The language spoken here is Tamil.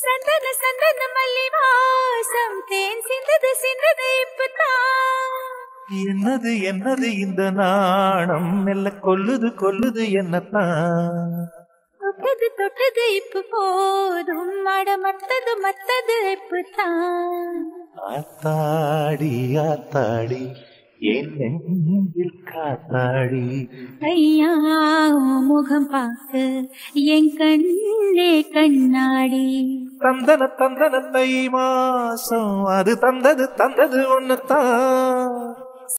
சந்தன சந்தன மல்லி வாசம் தேன் சிந்தது சிந்தது இப்பதான். என்னது என்னது இந்த நாணம் மெல்ல கொல்லுது கொல்லுது என்னத்தான். தொட்டது தொட்டது இப்ப போதும் அட மத்தது மத்தது இப்பதான். ஆத்தாடி ஆத்தாடி என் நெஞ்சில் காத்தாடி. ஐயா முகம் பார்க்க என் கண்ணே கண்ணாடி. தந்தன தந்தன தை மாசம் அது தந்தது தந்தது ஒன்னுத்தான்.